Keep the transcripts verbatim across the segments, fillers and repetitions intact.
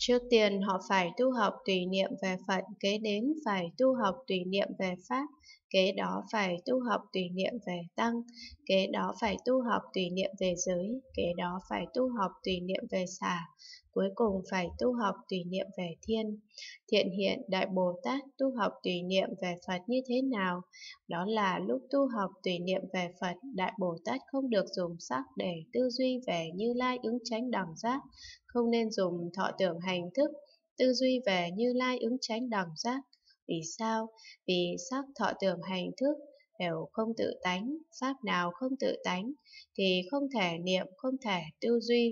Trước tiên họ phải tu học tùy niệm về Phật, kế đến phải tu học tùy niệm về Pháp, kế đó phải tu học tùy niệm về Tăng, kế đó phải tu học tùy niệm về giới, kế đó phải tu học tùy niệm về xả, cuối cùng phải tu học tùy niệm về thiên. Thiện hiện Đại Bồ Tát tu học tùy niệm về Phật như thế nào? Đó là lúc tu học tùy niệm về Phật, Đại Bồ Tát không được dùng sắc để tư duy về Như Lai ứng chánh đẳng giác, không nên dùng thọ tưởng hành thức tư duy về Như Lai ứng chánh đẳng giác. Vì sao? Vì sắc thọ tưởng hành thức đều không tự tánh, pháp nào không tự tánh thì không thể niệm, không thể tư duy.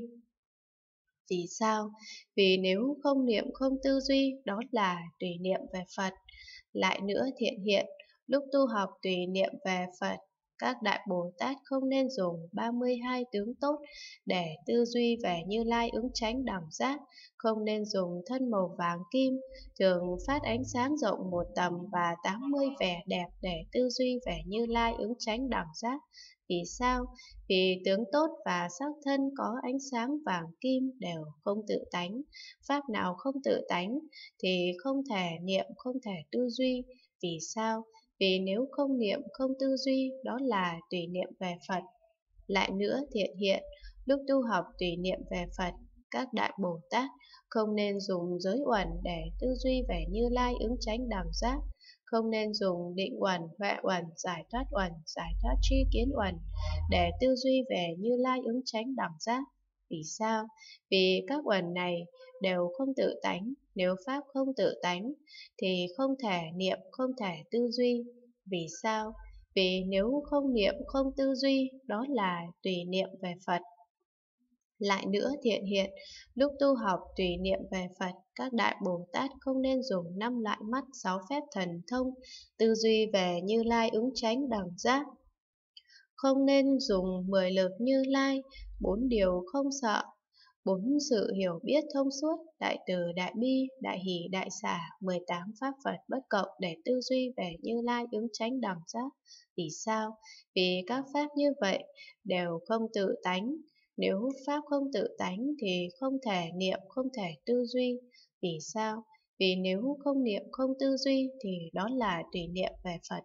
Vì sao? Vì nếu không niệm không tư duy, đó là tùy niệm về Phật. Lại nữa thiện hiện, lúc tu học tùy niệm về Phật, các Đại Bồ Tát không nên dùng ba mươi hai tướng tốt để tư duy về Như Lai ứng chánh đẳng giác, không nên dùng thân màu vàng kim, thường phát ánh sáng rộng một tầm và tám mươi vẻ đẹp để tư duy về Như Lai ứng chánh đẳng giác. Vì sao? Vì tướng tốt và sắc thân có ánh sáng vàng kim đều không tự tánh, pháp nào không tự tánh thì không thể niệm, không thể tư duy. Vì sao? Vì nếu không niệm, không tư duy, đó là tùy niệm về Phật. Lại nữa thiện hiện, lúc tu học tùy niệm về Phật, các Đại Bồ Tát không nên dùng giới uẩn để tư duy về Như Lai ứng chánh đẳng giác, không nên dùng định uẩn, huệ uẩn, giải thoát uẩn, giải thoát tri kiến uẩn để tư duy về Như Lai ứng chánh đẳng giác. Vì sao? Vì các uẩn này đều không tự tánh, nếu pháp không tự tánh thì không thể niệm, không thể tư duy. Vì sao? Vì nếu không niệm, không tư duy, đó là tùy niệm về Phật. Lại nữa thiện hiện, lúc tu học tùy niệm về Phật, các Đại Bồ Tát không nên dùng năm loại mắt, sáu phép thần thông, tư duy về Như Lai ứng chánh đẳng giác. Không nên dùng mười lực Như Lai, bốn điều không sợ, bốn sự hiểu biết thông suốt, đại từ, đại bi, đại hỷ, đại xả, mười tám pháp Phật bất cộng để tư duy về Như Lai ứng chánh đẳng giác. Vì sao? Vì các pháp như vậy đều không tự tánh. Nếu pháp không tự tánh thì không thể niệm, không thể tư duy. Vì sao? Vì nếu không niệm, không tư duy thì đó là tùy niệm về Phật.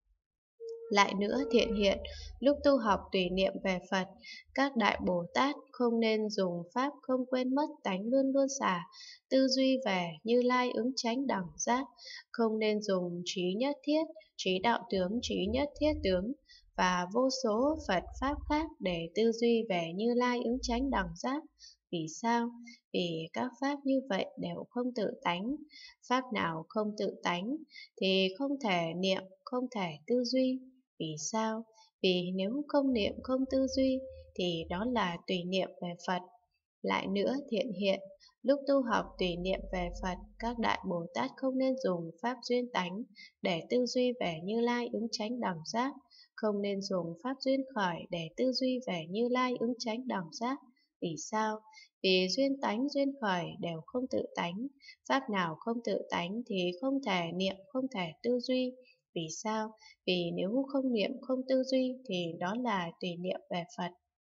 Lại nữa thiện hiện, lúc tu học tùy niệm về Phật, các Đại Bồ Tát không nên dùng pháp không quên mất tánh luôn luôn xả, tư duy về Như Lai ứng chánh đẳng giác, không nên dùng trí nhất thiết, trí đạo tướng, trí nhất thiết tướng và vô số Phật pháp khác để tư duy về Như Lai ứng chánh đẳng giác. Vì sao? Vì các pháp như vậy đều không tự tánh, pháp nào không tự tánh thì không thể niệm, không thể tư duy. Vì sao? Vì nếu không niệm, không tư duy thì đó là tùy niệm về Phật. Lại nữa thiện hiện, lúc tu học tùy niệm về Phật, các Đại Bồ Tát không nên dùng pháp duyên tánh để tư duy về Như Lai ứng chánh đẳng giác, không nên dùng pháp duyên khởi để tư duy về Như Lai ứng chánh đẳng giác. Vì sao? Vì duyên tánh, duyên khởi đều không tự tánh, pháp nào không tự tánh thì không thể niệm, không thể tư duy. Vì sao? Vì nếu không niệm, không tư duy thì đó là tùy niệm về Phật.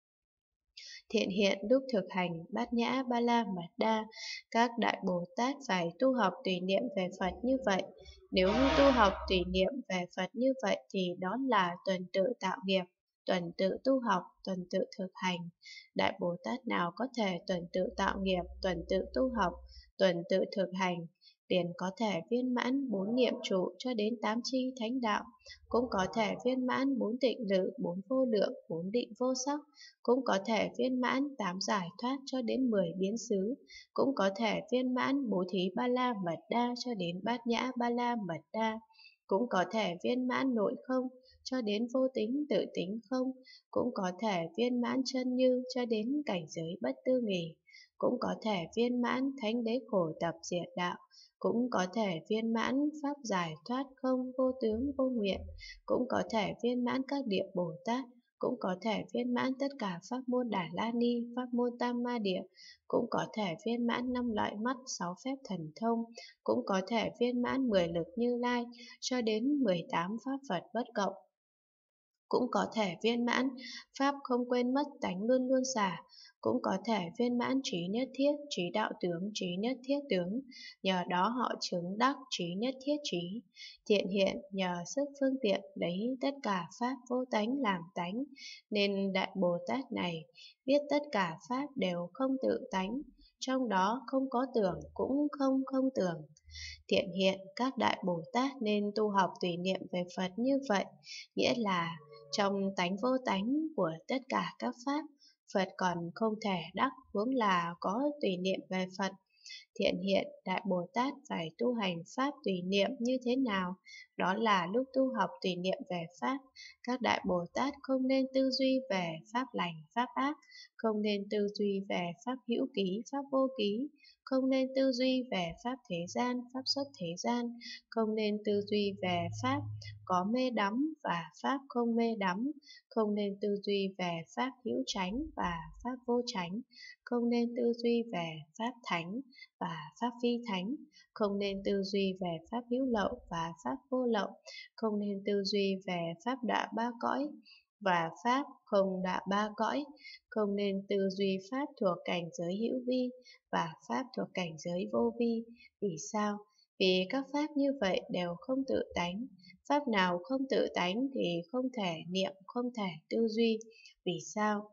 Thiện hiện lúc thực hành Bát Nhã Ba La Mật Đa, các Đại Bồ Tát phải tu học tùy niệm về Phật như vậy. Nếu tu học tùy niệm về Phật như vậy thì đó là tuần tự tạo nghiệp, tuần tự tu học, tuần tự thực hành. Đại Bồ Tát nào có thể tuần tự tạo nghiệp, tuần tự tu học, tuần tự thực hành, liền có thể viên mãn bốn niệm trụ cho đến tám chi thánh đạo, cũng có thể viên mãn bốn tịnh lự, bốn vô lượng, bốn định vô sắc, cũng có thể viên mãn tám giải thoát cho đến mười biến xứ, cũng có thể viên mãn bố thí ba la mật đa cho đến bát nhã ba la mật đa, cũng có thể viên mãn nội không cho đến vô tính tự tính không, cũng có thể viên mãn chân như cho đến cảnh giới bất tư nghì, cũng có thể viên mãn thánh đế khổ tập diệt đạo, cũng có thể viên mãn pháp giải thoát không vô tướng vô nguyện, cũng có thể viên mãn các địa Bồ Tát, cũng có thể viên mãn tất cả pháp môn Đà La Ni, pháp môn Tam Ma Địa, cũng có thể viên mãn năm loại mắt, sáu phép thần thông, cũng có thể viên mãn mười lực Như Lai cho đến mười tám pháp Phật bất cộng. cũng có thể viên mãn, pháp không quên mất tánh luôn luôn xả, cũng có thể viên mãn trí nhất thiết, trí đạo tướng, trí nhất thiết tướng, nhờ đó họ chứng đắc trí nhất thiết trí. Thiện hiện nhờ sức phương tiện lấy tất cả pháp vô tánh làm tánh, nên Đại Bồ Tát này biết tất cả pháp đều không tự tánh, trong đó không có tưởng cũng không không tưởng. Thiện hiện các Đại Bồ Tát nên tu học tùy niệm về Phật như vậy, nghĩa là trong tánh vô tánh của tất cả các pháp, Phật còn không thể đắc, huống là có tùy niệm về Phật. Thiện hiện Đại Bồ Tát phải tu hành pháp tùy niệm như thế nào? Đó là lúc tu học tùy niệm về pháp, các Đại Bồ Tát không nên tư duy về pháp lành, pháp ác, không nên tư duy về pháp hữu ký, pháp vô ký, không nên tư duy về pháp thế gian, pháp xuất thế gian, không nên tư duy về pháp có mê đắm và pháp không mê đắm, không nên tư duy về pháp hữu chánh và pháp vô chánh, không nên tư duy về pháp thánh và pháp phi thánh, không nên tư duy về pháp hữu lậu và pháp vô lậu, không nên tư duy về pháp đọa ba cõi và pháp không đọa ba cõi, không nên tư duy pháp thuộc cảnh giới hữu vi và pháp thuộc cảnh giới vô vi. Vì sao? Vì các pháp như vậy đều không tự tánh. Pháp nào không tự tánh thì không thể niệm, không thể tư duy. Vì sao?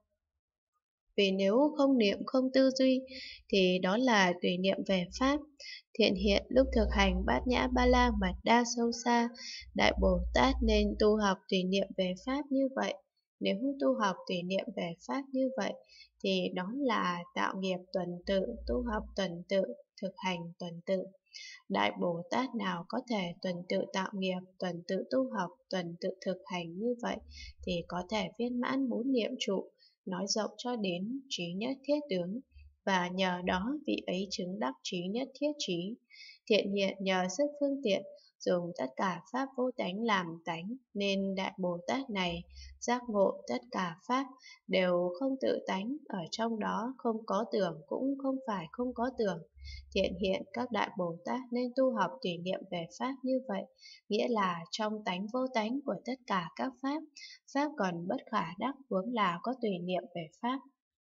Vì nếu không niệm không tư duy thì đó là tùy niệm về pháp. Thiện hiện lúc thực hành bát nhã ba la mật đa sâu xa, Đại Bồ Tát nên tu học tùy niệm về pháp như vậy. Nếu tu học tùy niệm về pháp như vậy thì đó là tạo nghiệp tuần tự, tu học tuần tự, thực hành tuần tự. Đại Bồ Tát nào có thể tuần tự tạo nghiệp, tuần tự tu học, tuần tự thực hành như vậy thì có thể viên mãn bốn niệm trụ, nói rộng cho đến trí nhất thiết tướng, và nhờ đó vị ấy chứng đắc trí nhất thiết trí. Thiện hiện nhờ sức phương tiện dùng tất cả pháp vô tánh làm tánh, nên Đại Bồ Tát này giác ngộ tất cả pháp đều không tự tánh, ở trong đó không có tưởng cũng không phải không có tưởng. Thiện hiện các Đại Bồ Tát nên tu học tùy niệm về pháp như vậy, nghĩa là trong tánh vô tánh của tất cả các pháp, pháp còn bất khả đắc, huống là có tùy niệm về pháp.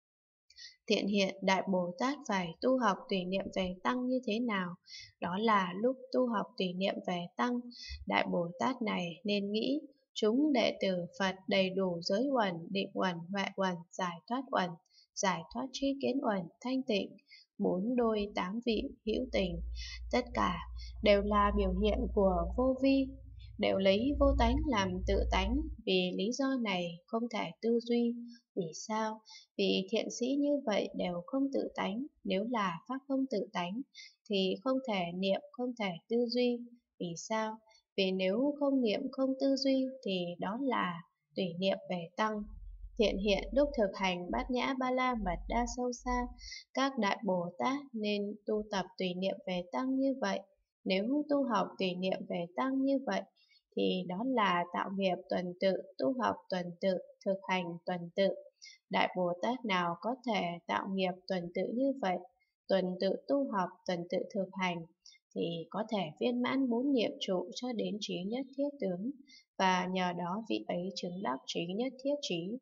Thiện hiện Đại Bồ Tát phải tu học tùy niệm về Tăng như thế nào? Đó là lúc tu học tùy niệm về Tăng, Đại Bồ Tát này nên nghĩ chúng đệ tử Phật đầy đủ giới uẩn, định uẩn, huệ uẩn, giải thoát uẩn, giải thoát tri kiến uẩn, thanh tịnh, bốn đôi tám vị, hữu tình, tất cả đều là biểu hiện của vô vi, đều lấy vô tánh làm tự tánh. Vì lý do này không thể tư duy. Vì sao? Vì thiện sĩ như vậy đều không tự tánh. Nếu là pháp không tự tánh thì không thể niệm, không thể tư duy. Vì sao? Vì nếu không niệm, không tư duy thì đó là tùy niệm về Tăng. Thiện hiện lúc thực hành bát nhã ba la mật đa sâu xa, các Đại Bồ Tát nên tu tập tùy niệm về Tăng như vậy. Nếu tu học tùy niệm về Tăng như vậy thì đó là tạo nghiệp tuần tự, tu học tuần tự, thực hành tuần tự. Đại Bồ Tát nào có thể tạo nghiệp tuần tự như vậy, tuần tự tu học, tuần tự thực hành, thì có thể viên mãn bốn niệm trụ cho đến trí nhất thiết tướng, và nhờ đó vị ấy chứng đắc trí nhất thiết trí.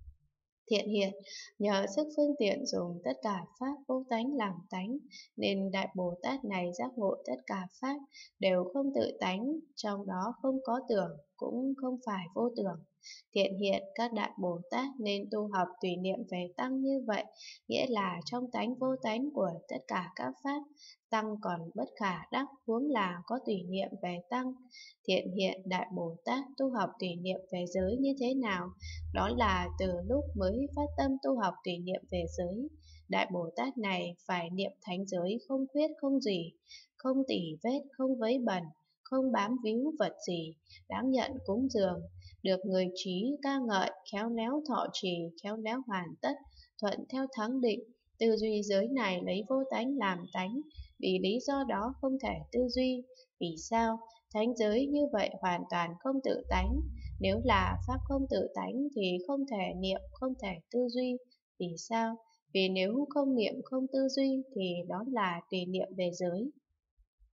Thiện hiện nhờ sức phương tiện dùng tất cả pháp vô tánh làm tánh, nên Đại Bồ Tát này giác ngộ tất cả pháp đều không tự tánh, trong đó không có tưởng cũng không phải vô tưởng. Thiện hiện các Đại Bồ Tát nên tu học tùy niệm về Tăng như vậy, nghĩa là trong tánh vô tánh của tất cả các pháp, Tăng còn bất khả đắc, huống là có tùy niệm về Tăng. Thiện hiện Đại Bồ Tát tu học tùy niệm về giới như thế nào? Đó là từ lúc mới phát tâm tu học tùy niệm về giới, Đại Bồ Tát này phải niệm thánh giới không khuyết không gì, không tỉ vết, không vấy bẩn, không bám víu vật gì, đáng nhận cúng dường, được người trí ca ngợi, khéo léo thọ trì, khéo léo hoàn tất, thuận theo thắng định. Tư duy giới này lấy vô tánh làm tánh, vì lý do đó không thể tư duy. Vì sao? Thánh giới như vậy hoàn toàn không tự tánh. Nếu là pháp không tự tánh thì không thể niệm, không thể tư duy. Vì sao? Vì nếu không niệm, không tư duy thì đó là tùy niệm về giới.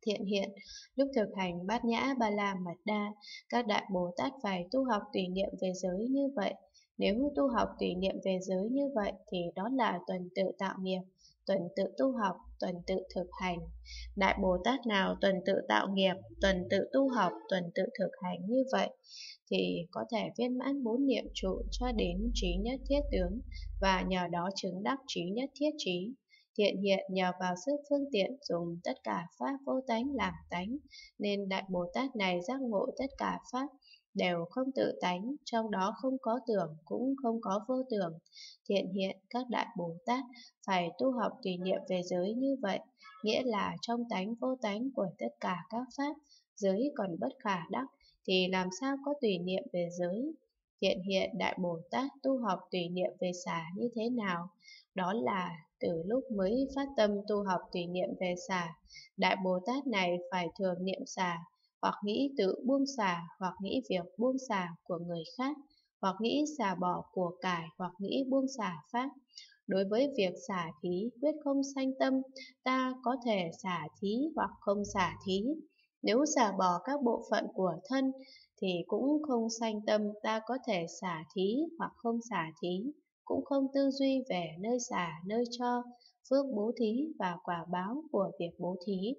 Thiện hiện, lúc thực hành Bát Nhã Ba La Mật Đa, các đại Bồ Tát phải tu học tùy niệm về giới như vậy. Nếu tu học tùy niệm về giới như vậy thì đó là tuần tự tạo nghiệp, tuần tự tu học, tuần tự thực hành. Đại Bồ Tát nào tuần tự tạo nghiệp, tuần tự tu học, tuần tự thực hành như vậy thì có thể viên mãn bốn niệm trụ cho đến trí nhất thiết tướng, và nhờ đó chứng đắc trí nhất thiết trí. Thiện hiện nhờ vào sức phương tiện dùng tất cả pháp vô tánh làm tánh, nên Đại Bồ Tát này giác ngộ tất cả pháp đều không tự tánh, trong đó không có tưởng cũng không có vô tưởng. Thiện hiện các Đại Bồ Tát phải tu học tùy niệm về giới như vậy, nghĩa là trong tánh vô tánh của tất cả các pháp, giới còn bất khả đắc, thì làm sao có tùy niệm về giới. Thiện hiện Đại Bồ Tát tu học tùy niệm về xả như thế nào? Đó là từ lúc mới phát tâm tu học tùy niệm về xả, Đại Bồ Tát này phải thường niệm xả, hoặc nghĩ tự buông xả, hoặc nghĩ việc buông xả của người khác, hoặc nghĩ xả bỏ của cải, hoặc nghĩ buông xả pháp. Đối với việc xả thí, quyết không sanh tâm, ta có thể xả thí hoặc không xả thí. Nếu xả bỏ các bộ phận của thân, thì cũng không sanh tâm, ta có thể xả thí hoặc không xả thí. Cũng không tư duy về nơi xả, nơi cho, phước bố thí và quả báo của việc bố thí.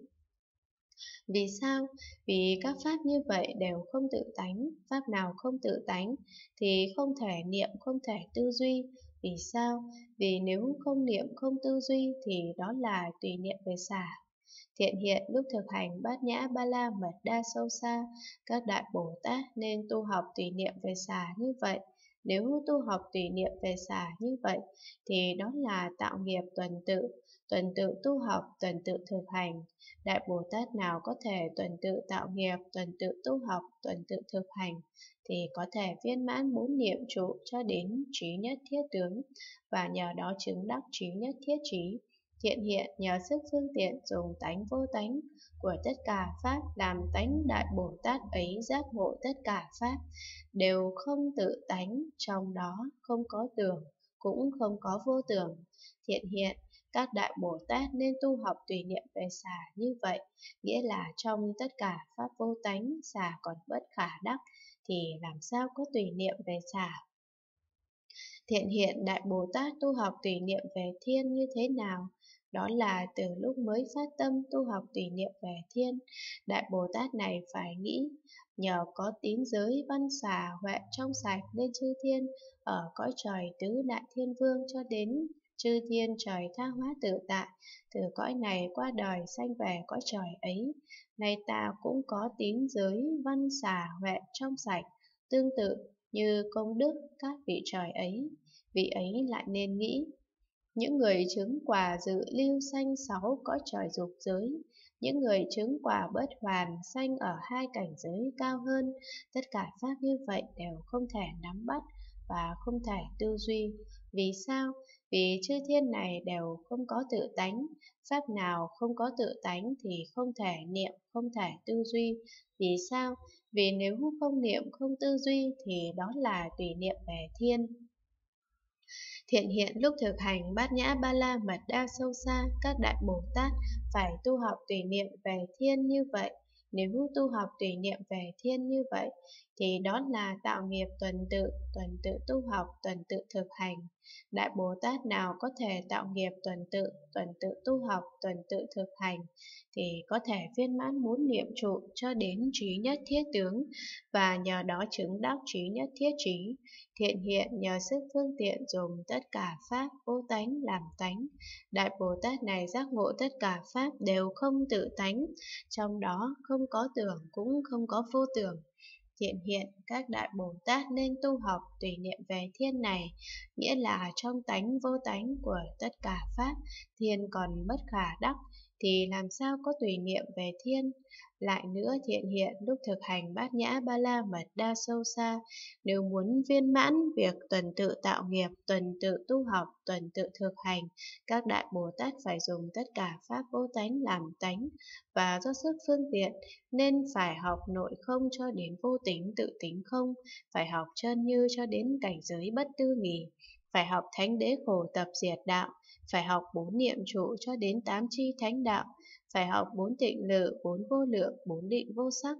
Vì sao? Vì các pháp như vậy đều không tự tánh, pháp nào không tự tánh thì không thể niệm, không thể tư duy. Vì sao? Vì nếu không niệm, không tư duy thì đó là tùy niệm về xả. Thiện hiện lúc thực hành Bát Nhã Ba La Mật Đa sâu xa, các Đại Bồ Tát nên tu học tùy niệm về xả như vậy. Nếu tu học tùy niệm về xả như vậy thì đó là tạo nghiệp tuần tự, tuần tự tu học, tuần tự thực hành. Đại Bồ Tát nào có thể tuần tự tạo nghiệp, tuần tự tu học, tuần tự thực hành thì có thể viên mãn bốn niệm trụ cho đến trí nhất thiết tướng, và nhờ đó chứng đắc trí nhất thiết trí. Thiện hiện nhờ sức phương tiện dùng tánh vô tánh của tất cả pháp làm tánh Đại Bồ Tát ấy giác ngộ tất cả pháp đều không tự tánh, trong đó không có tưởng cũng không có vô tưởng. Thiện hiện các Đại Bồ Tát nên tu học tùy niệm về xả như vậy, nghĩa là trong tất cả pháp vô tánh, xả còn bất khả đắc, thì làm sao có tùy niệm về xả. Thiện hiện Đại Bồ Tát tu học tùy niệm về thiên như thế nào? Đó là từ lúc mới phát tâm tu học tùy niệm về thiên, Đại Bồ Tát này phải nghĩ, nhờ có tín giới văn xả huệ trong sạch nên chư thiên ở cõi trời tứ đại thiên vương cho đến chư thiên trời tha hóa tự tại, từ cõi này qua đời sanh về cõi trời ấy. Nay ta cũng có tín giới văn xả huệ trong sạch, tương tự như công đức các vị trời ấy. Vị ấy lại nên nghĩ, những người chứng quả dự lưu sanh sáu cõi trời dục giới, những người chứng quả bất hoàn sanh ở hai cảnh giới cao hơn, tất cả pháp như vậy đều không thể nắm bắt và không thể tư duy. Vì sao? Vì chư thiên này đều không có tự tánh, pháp nào không có tự tánh thì không thể niệm, không thể tư duy. Vì sao? Vì nếu không niệm, không tư duy thì đó là tùy niệm về thiên. Thiện hiện lúc thực hành Bát Nhã Ba La Mật Đa sâu xa, các Đại Bồ Tát phải tu học tùy niệm về thiên như vậy. Nếu tu học tùy niệm về thiên như vậy, thì đó là tạo nghiệp tuần tự, tuần tự tu học, tuần tự thực hành. Đại Bồ Tát nào có thể tạo nghiệp tuần tự, tuần tự tu học, tuần tự thực hành, thì có thể viên mãn bốn niệm trụ cho đến trí nhất thiết tướng, và nhờ đó chứng đắc trí nhất thiết trí. Thiện hiện nhờ sức phương tiện dùng tất cả pháp vô tánh làm tánh, Đại Bồ Tát này giác ngộ tất cả pháp đều không tự tánh, trong đó không có tưởng cũng không có vô tưởng. Thiện hiện các Đại Bồ Tát nên tu học tùy niệm về thiên này, nghĩa là trong tánh vô tánh của tất cả pháp, thiên còn bất khả đắc, thì làm sao có tùy niệm về thiên. Lại nữa, thiện hiện lúc thực hành Bát Nhã Ba La Mật Đa sâu xa, nếu muốn viên mãn việc tuần tự tạo nghiệp, tuần tự tu học, tuần tự thực hành, các Đại Bồ Tát phải dùng tất cả pháp vô tánh làm tánh, và do sức phương tiện nên phải học nội không cho đến vô tính tự tính không, phải học chân như cho đến cảnh giới bất tư nghì, phải học thánh đế khổ tập diệt đạo, phải học bốn niệm trụ cho đến tám chi thánh đạo, phải học bốn tịnh lự, bốn vô lượng, bốn định vô sắc,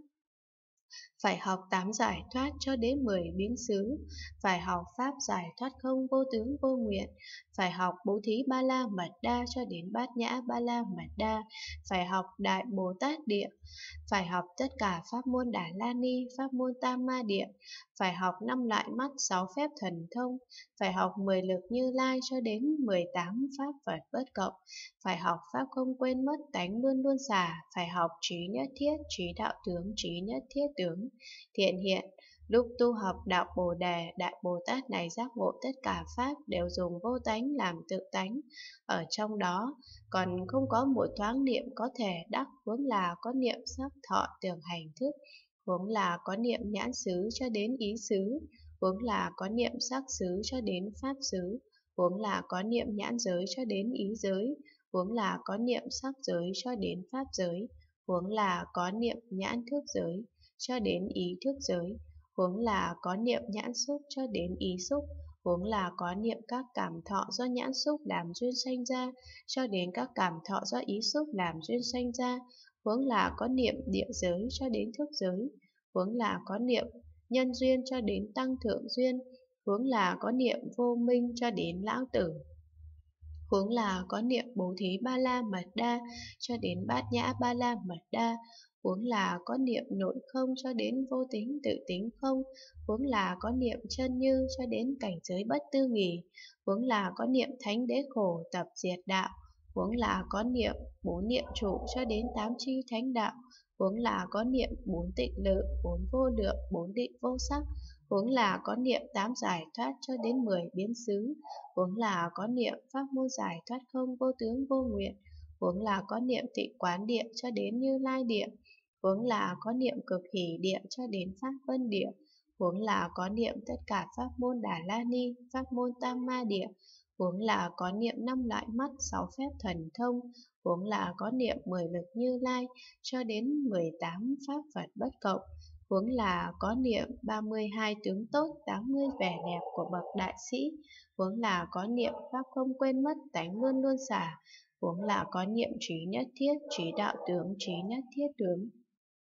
phải học tám giải thoát cho đến mười biến xứ, phải học pháp giải thoát không vô tướng vô nguyện, phải học bố thí ba la mật đa cho đến bát nhã ba la mật đa, phải học đại Bồ Tát địa, phải học tất cả pháp môn Đà La Ni, pháp môn Tam Ma Địa, phải học năm loại mắt, sáu phép thần thông, phải học mười lực Như Lai cho đến mười tám pháp Phật bất cộng, phải học pháp không quên mất, tánh luôn luôn xả, phải học trí nhất thiết, trí đạo tướng, trí nhất thiết tướng. Thiện hiện, lúc tu học đạo Bồ Đề, Đại Bồ Tát này giác ngộ tất cả pháp đều dùng vô tánh làm tự tánh. Ở trong đó, còn không có một thoáng niệm có thể đắc, huống là có niệm sắc thọ tưởng hành thức, huống là có niệm nhãn xứ cho đến ý xứ, huống là có niệm sắc xứ cho đến pháp xứ, huống là có niệm nhãn giới cho đến ý giới, huống là có niệm sắc giới cho đến pháp giới, huống là có niệm nhãn thức giới cho đến ý thức giới, huống là có niệm nhãn xúc cho đến ý xúc, huống là có niệm các cảm thọ do nhãn xúc làm duyên sanh ra cho đến các cảm thọ do ý xúc làm duyên sanh ra, huống là có niệm địa giới cho đến thức giới, huống là có niệm nhân duyên cho đến tăng thượng duyên, huống là có niệm vô minh cho đến lão tử, huống là có niệm bố thí ba la mật đa cho đến bát nhã ba la mật đa, huống là có niệm nội không cho đến vô tính tự tính không, huống là có niệm chân như cho đến cảnh giới bất tư nghì, huống là có niệm thánh đế khổ tập diệt đạo, huống là có niệm bốn niệm trụ cho đến tám chi thánh đạo, huống là có niệm bốn tịnh lự, bốn vô lượng, bốn định vô sắc, huống là có niệm tám giải thoát cho đến mười biến xứ, huống là có niệm pháp môn giải thoát không vô tướng vô nguyện, huống là có niệm tịnh quán địa cho đến Như Lai địa, huống là có niệm cực hỷ địa cho đến pháp vân địa, huống là có niệm tất cả pháp môn Đà La Ni, pháp môn Tam Ma địa, huống là có niệm năm loại mắt, sáu phép thần thông, huống là có niệm mười lực Như Lai cho đến mười tám pháp Phật bất cộng, huống là có niệm ba mươi hai tướng tốt, tám mươi vẻ đẹp của bậc đại sĩ, huống là có niệm pháp không quên mất, tánh luôn luôn xả, huống là có niệm trí nhất thiết, trí đạo tướng, trí nhất thiết tướng,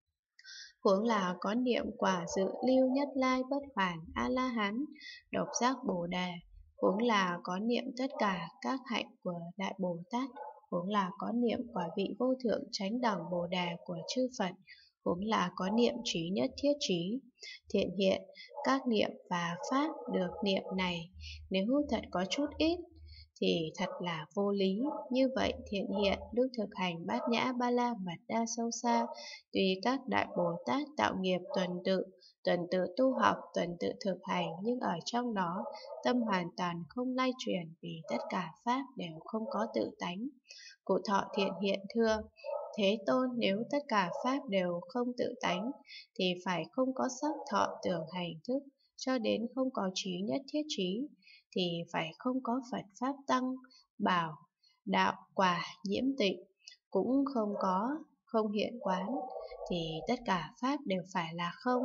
huống là có niệm quả dự lưu nhất lai bất hoàn a la hán độc giác bồ đề, huống là có niệm tất cả các hạnh của đại Bồ Tát, huống là có niệm quả vị vô thượng chánh đẳng bồ đề của chư Phật, huống là có niệm trí nhất thiết trí. Thiện hiện, các niệm và pháp được niệm này nếu thật có chút ít thì thật là vô lý. Như vậy thiện hiện lúc thực hành bát nhã ba la mật đa sâu xa, tuy các đại Bồ Tát tạo nghiệp tuần tự, tuần tự tu học, tuần tự thực hành, nhưng ở trong đó tâm hoàn toàn không lay chuyển, vì tất cả pháp đều không có tự tánh. Cụ thọ thiện hiện thưa: Thế Tôn, nếu tất cả pháp đều không tự tánh thì phải không có sắc thọ tưởng hành thức, cho đến không có trí nhất thiết trí thì phải không có Phật Pháp Tăng, Bảo, Đạo, Quả, Nhiễm Tịnh, cũng không có không hiện quán, thì tất cả Pháp đều phải là không.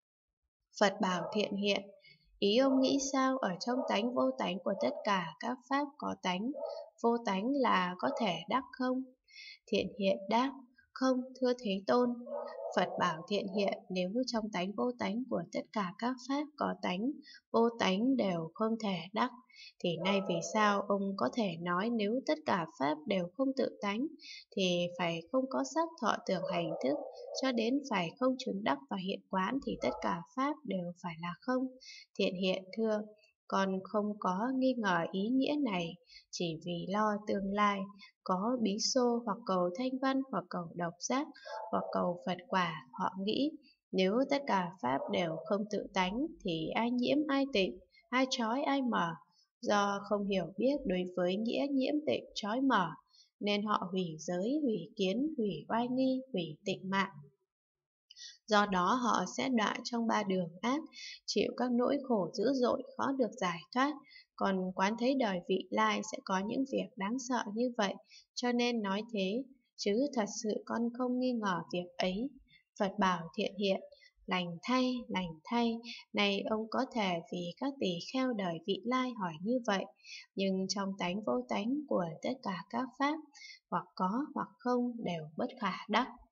Phật bảo thiện hiện: Ý ông nghĩ sao? Ở trong tánh vô tánh của tất cả các Pháp có tánh, vô tánh là có thể đắc không? Thiện hiện đáp: Không, thưa Thế Tôn. Phật bảo thiện hiện: Nếu trong tánh vô tánh của tất cả các pháp có tánh, vô tánh đều không thể đắc, thì nay vì sao ông có thể nói nếu tất cả pháp đều không tự tánh, thì phải không có sắc thọ tưởng hành thức, cho đến phải không chứng đắc và hiện quán thì tất cả pháp đều phải là không? Thiện hiện thưa: Con không có nghi ngờ ý nghĩa này, chỉ vì lo tương lai có bí xô hoặc cầu thanh văn hoặc cầu độc giác hoặc cầu Phật quả, họ nghĩ nếu tất cả pháp đều không tự tánh thì ai nhiễm ai tịnh, ai trói ai mở. Do không hiểu biết đối với nghĩa nhiễm tịnh trói mở, nên họ hủy giới, hủy kiến, hủy oai nghi, hủy tịnh mạng. Do đó họ sẽ đọa trong ba đường ác, chịu các nỗi khổ dữ dội khó được giải thoát. Còn quán thấy đời vị lai sẽ có những việc đáng sợ như vậy, cho nên nói thế, chứ thật sự con không nghi ngờ việc ấy. Phật bảo thiện hiện: Lành thay, lành thay, này ông có thể vì các tỳ kheo đời vị lai hỏi như vậy, nhưng trong tánh vô tánh của tất cả các pháp, hoặc có hoặc không đều bất khả đắc.